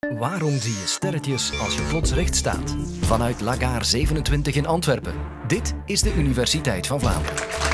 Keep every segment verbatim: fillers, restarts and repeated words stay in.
Waarom zie je sterretjes als je plots recht staat? Vanuit Lagaar zevenentwintig in Antwerpen. Dit is de Universiteit van Vlaanderen.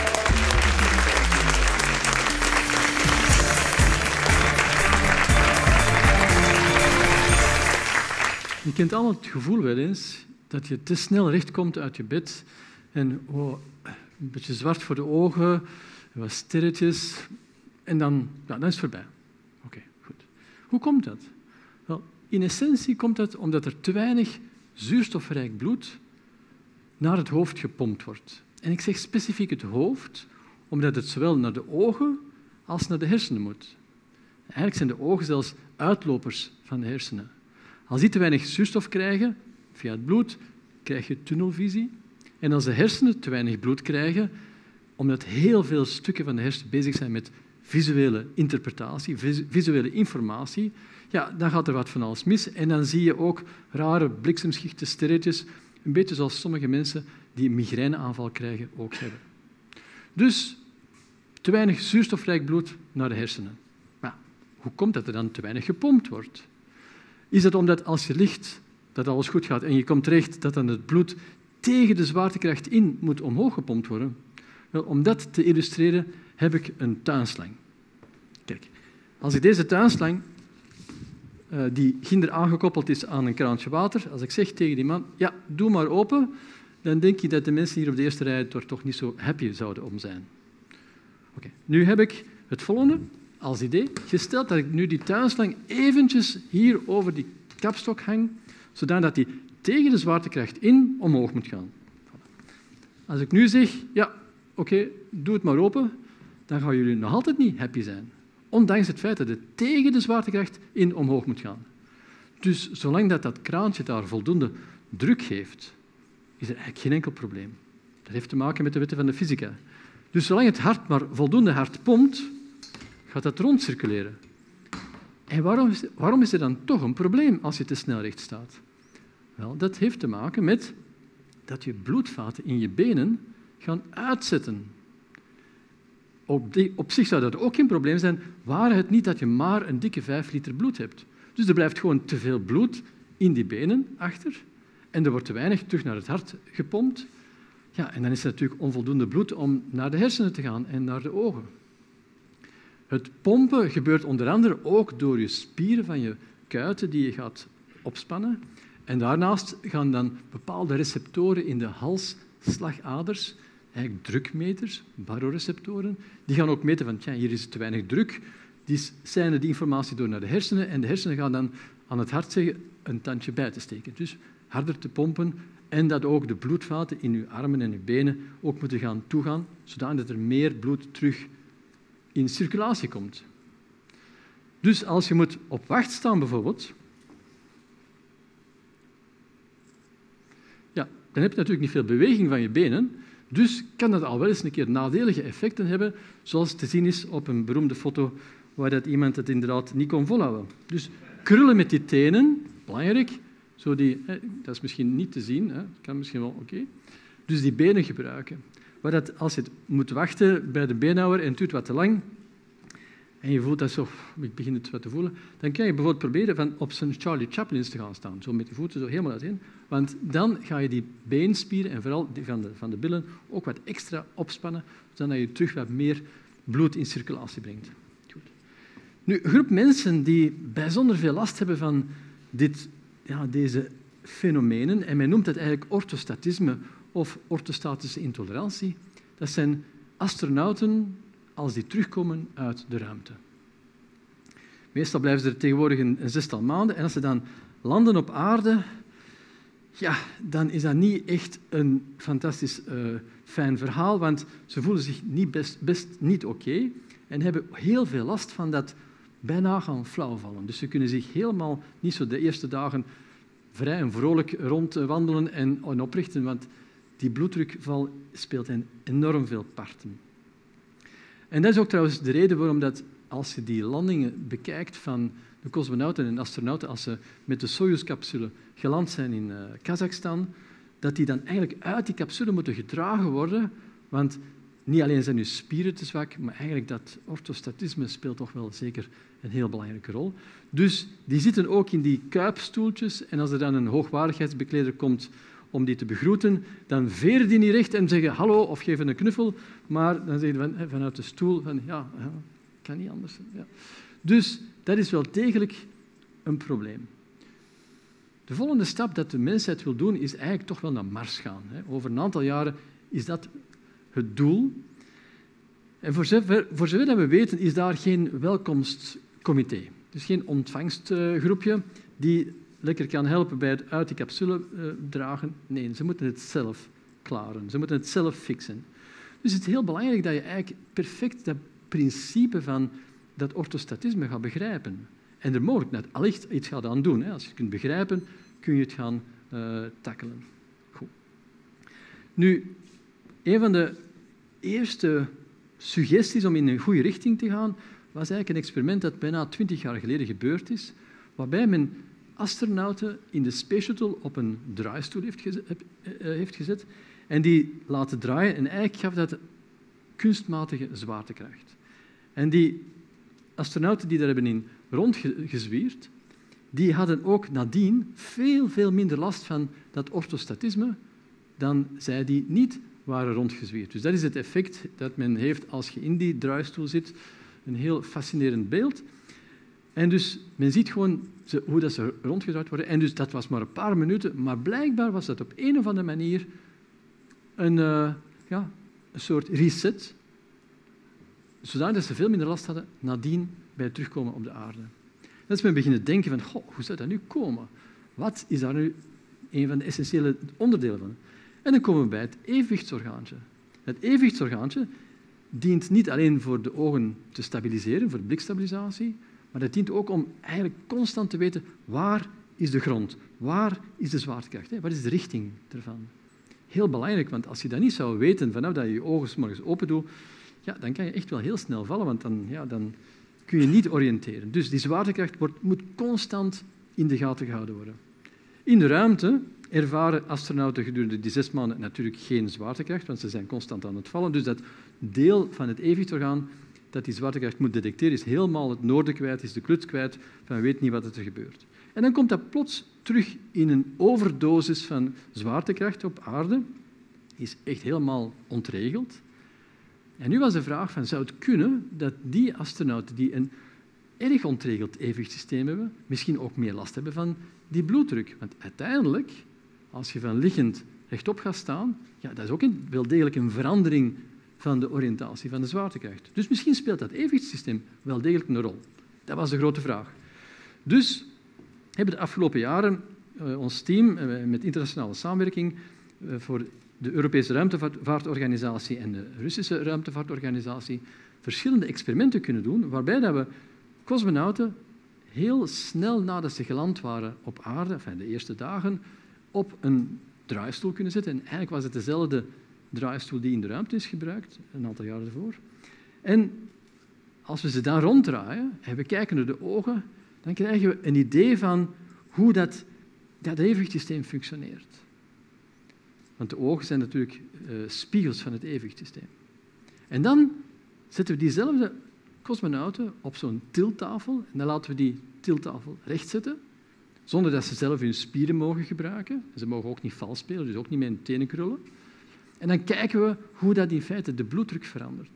Je kent allemaal het gevoel wel eens dat je te snel recht komt uit je bed en oh, een beetje zwart voor de ogen, wat sterretjes en dan, ja, dan is het voorbij. Oké, okay, goed. Hoe komt dat? Wel, in essentie komt dat omdat er te weinig zuurstofrijk bloed naar het hoofd gepompt wordt. En ik zeg specifiek het hoofd, omdat het zowel naar de ogen als naar de hersenen moet. Eigenlijk zijn de ogen zelfs uitlopers van de hersenen. Als die te weinig zuurstof krijgen, via het bloed, krijg je tunnelvisie. En als de hersenen te weinig bloed krijgen, omdat heel veel stukken van de hersenen bezig zijn met visuele interpretatie, visuele informatie, ja, dan gaat er wat van alles mis. En dan zie je ook rare bliksemschichten, sterretjes, een beetje zoals sommige mensen die een migraineaanval krijgen ook hebben. Dus te weinig zuurstofrijk bloed naar de hersenen. Maar hoe komt dat er dan te weinig gepompt wordt? Is het omdat als je ligt dat alles goed gaat en je komt terecht dat dan het bloed tegen de zwaartekracht in moet omhoog gepompt worden? Wel, om dat te illustreren heb ik een tuinslang. Kijk, als ik deze tuinslang, uh, die ginder aangekoppeld is aan een kraantje water, als ik zeg tegen die man, ja, doe maar open, dan denk je dat de mensen hier op de eerste rij er toch niet zo happy zouden om zijn. Okay. Nu heb ik het volgende als idee. Gesteld dat ik nu die tuinslang eventjes hier over die kapstok hang, zodat die tegen de zwaartekracht in omhoog moet gaan. Als ik nu zeg, ja, oké, okay, doe het maar open, dan gaan jullie nog altijd niet happy zijn. Ondanks het feit dat het tegen de zwaartekracht in omhoog moet gaan. Dus zolang dat, dat kraantje daar voldoende druk geeft, is er eigenlijk geen enkel probleem. Dat heeft te maken met de wetten van de fysica. Dus zolang het hart maar voldoende hard pompt, gaat dat rondcirculeren. En waarom is, waarom is er dan toch een probleem als je te snel recht staat? Wel, dat heeft te maken met dat je bloedvaten in je benen gaan uitzetten. Op, die, op zich zou dat ook geen probleem zijn, ware het niet dat je maar een dikke vijf liter bloed hebt. Dus er blijft gewoon te veel bloed in die benen achter en er wordt te weinig terug naar het hart gepompt. Ja, en dan is er natuurlijk onvoldoende bloed om naar de hersenen te gaan en naar de ogen. Het pompen gebeurt onder andere ook door je spieren van je kuiten die je gaat opspannen. En daarnaast gaan dan bepaalde receptoren in de halsslagaders, eigenlijk drukmeters, baroreceptoren, die gaan ook meten van, tja, hier is het te weinig druk. Die seinen die informatie door naar de hersenen en de hersenen gaan dan aan het hart zeggen een tandje bij te steken. Dus harder te pompen en dat ook de bloedvaten in je armen en je benen ook moeten gaan toegaan, zodat er meer bloed terug in circulatie komt. Dus als je moet op wacht staan bijvoorbeeld, ja, dan heb je natuurlijk niet veel beweging van je benen, dus kan dat al wel eens een keer nadelige effecten hebben, zoals te zien is op een beroemde foto waar dat iemand het inderdaad niet kon volhouden. Dus krullen met die tenen, belangrijk, zo die, dat is misschien niet te zien, dat kan misschien wel, oké. Okay. Dus die benen gebruiken. Maar dat als je moet wachten bij de beenhouwer en het duurt wat te lang en je voelt dat zo, ik begin het wat te voelen, dan kan je bijvoorbeeld proberen van op zijn Charlie Chaplins te gaan staan, zo met je voeten zo helemaal uiteen, want dan ga je die beenspieren en vooral die van de, van de billen ook wat extra opspannen, zodat je terug wat meer bloed in circulatie brengt. Goed. Nu, een groep mensen die bijzonder veel last hebben van dit, ja, deze fenomenen, en men noemt dat eigenlijk orthostatisme of orthostatische intolerantie, dat zijn astronauten als die terugkomen uit de ruimte. Meestal blijven ze er tegenwoordig een, een zestal maanden en als ze dan landen op aarde, ja, dan is dat niet echt een fantastisch uh, fijn verhaal, want ze voelen zich niet best, best niet oké okay, en hebben heel veel last van dat bijna gaan flauwvallen. Dus ze kunnen zich helemaal niet zo de eerste dagen vrij en vrolijk rondwandelen en, en oprichten, want die bloeddrukval speelt hen enorm veel parten. En dat is ook trouwens de reden waarom dat, als je die landingen bekijkt van de cosmonauten en astronauten, als ze met de Soyuz-capsule geland zijn in uh, Kazachstan, dat die dan eigenlijk uit die capsule moeten gedragen worden, want niet alleen zijn uw spieren te zwak, maar eigenlijk dat orthostatisme speelt toch wel zeker een heel belangrijke rol. Dus die zitten ook in die kuipstoeltjes en als er dan een hoogwaardigheidsbekleder komt om die te begroeten, dan veren die niet recht en zeggen hallo of geven een knuffel, maar dan zeggen van, vanuit de stoel van ja, ja kan niet anders. Ja. Dus dat is wel degelijk een probleem. De volgende stap dat de mensheid wil doen, is eigenlijk toch wel naar Mars gaan. Over een aantal jaren is dat het doel. En voor zover, voor zover dat we weten, is daar geen welkomstcomité. Dus geen ontvangstgroepje die lekker kan helpen bij het uit die capsule uh, dragen. Nee, ze moeten het zelf klaren. Ze moeten het zelf fixen. Dus het is heel belangrijk dat je eigenlijk perfect dat principe van dat orthostatisme gaat begrijpen. En er mogelijk net allicht iets gaat aan doen. Hè. Als je het kunt begrijpen, kun je het gaan uh, tackelen. Goed. Nu, een van de eerste suggesties om in een goede richting te gaan, was eigenlijk een experiment dat bijna twintig jaar geleden gebeurd is, waarbij men astronauten in de Space Shuttle op een draaistoel heeft gezet, heeft gezet en die laten draaien. En eigenlijk gaf dat kunstmatige zwaartekracht. En die astronauten die daar hebben in rondgezwierd, die hadden ook nadien veel, veel minder last van dat orthostatisme dan zij die niet waren rondgezwierd. Dus dat is het effect dat men heeft als je in die draaistoel zit. Een heel fascinerend beeld. En dus men ziet gewoon hoe dat ze rondgedraaid worden. En dus dat was maar een paar minuten, maar blijkbaar was dat op een of andere manier een, uh, ja, een soort reset, zodat ze veel minder last hadden nadien bij het terugkomen op de aarde. Dan is men beginnen denken van, goh, hoe zou dat nu komen? Wat is daar nu een van de essentiële onderdelen van? En dan komen we bij het evenwichtsorgaantje. Het evenwichtsorgaantje dient niet alleen voor de ogen te stabiliseren, voor blikstabilisatie, maar dat dient ook om eigenlijk constant te weten waar is de grond, waar is de zwaartekracht, hè? Wat is de richting ervan. Heel belangrijk, want als je dat niet zou weten vanaf dat je je ogen 's morgens open doet, ja, dan kan je echt wel heel snel vallen, want dan, ja, dan kun je niet oriënteren. Dus die zwaartekracht wordt, moet constant in de gaten gehouden worden. In de ruimte ervaren astronauten gedurende die zes maanden natuurlijk geen zwaartekracht, want ze zijn constant aan het vallen. Dus dat deel van het evenwichtsorgaan dat die zwaartekracht moet detecteren, is helemaal het noorden kwijt, is de kluts kwijt, van weet niet wat er gebeurt. En dan komt dat plots terug in een overdosis van zwaartekracht op aarde, is echt helemaal ontregeld. En nu was de vraag van, zou het kunnen dat die astronauten die een erg ontregeld evenwichtssysteem hebben, misschien ook meer last hebben van die bloeddruk? Want uiteindelijk, als je van liggend rechtop gaat staan, ja, dat is ook een, wel degelijk een verandering van de oriëntatie van de zwaartekracht. Dus misschien speelt dat evenwichtssysteem wel degelijk een rol. Dat was de grote vraag. Dus hebben de afgelopen jaren uh, ons team uh, met internationale samenwerking uh, voor de Europese Ruimtevaartorganisatie en de Russische Ruimtevaartorganisatie verschillende experimenten kunnen doen, waarbij dat we cosmonauten heel snel nadat ze geland waren op aarde, enfin de eerste dagen, op een draaistoel kunnen zetten. En eigenlijk was het dezelfde draaistoel die in de ruimte is gebruikt, een aantal jaren ervoor. En als we ze dan ronddraaien en we kijken naar de ogen, dan krijgen we een idee van hoe dat, dat evenwichtssysteem functioneert. Want de ogen zijn natuurlijk uh, spiegels van het evenwichtssysteem. En dan zetten we diezelfde cosmonauten op zo'n tilttafel en dan laten we die tilttafel rechtzetten, zonder dat ze zelf hun spieren mogen gebruiken. Ze mogen ook niet vals spelen, dus ook niet met hun tenen krullen. En dan kijken we hoe dat in feite de bloeddruk verandert.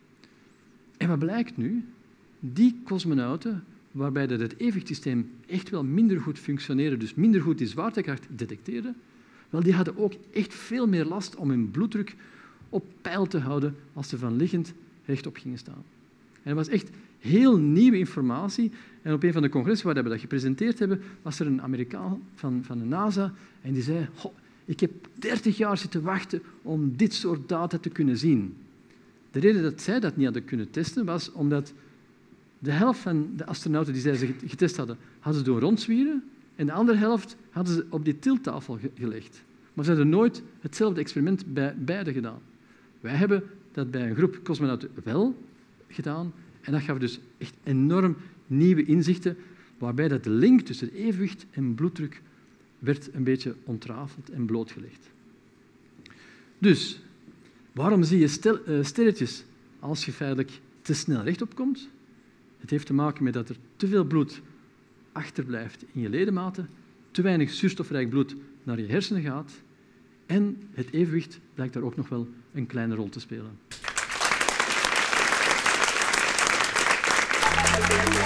En wat blijkt nu? Die cosmonauten, waarbij dat het evenwichtssysteem echt wel minder goed functioneerde, dus minder goed die zwaartekracht detecteerde, wel, die hadden ook echt veel meer last om hun bloeddruk op peil te houden als ze van liggend rechtop gingen staan. En dat was echt heel nieuwe informatie. En op een van de congressen waar we dat gepresenteerd hebben, was er een Amerikaan van, van de NASA en die zei, ik heb dertig jaar zitten wachten om dit soort data te kunnen zien. De reden dat zij dat niet hadden kunnen testen, was omdat de helft van de astronauten die zij ze getest hadden, hadden ze doen rondzwieren en de andere helft hadden ze op die tilttafel gelegd. Maar ze hadden nooit hetzelfde experiment bij beide gedaan. Wij hebben dat bij een groep cosmonauten wel gedaan en dat gaf dus echt enorm nieuwe inzichten, waarbij dat de link tussen evenwicht en bloeddruk werd een beetje ontrafeld en blootgelegd. Dus, Waarom zie je stel, uh, sterretjes als je feitelijk te snel rechtop komt? Het heeft te maken met dat er te veel bloed achterblijft in je ledematen, te weinig zuurstofrijk bloed naar je hersenen gaat en het evenwicht blijkt daar ook nog wel een kleine rol te spelen.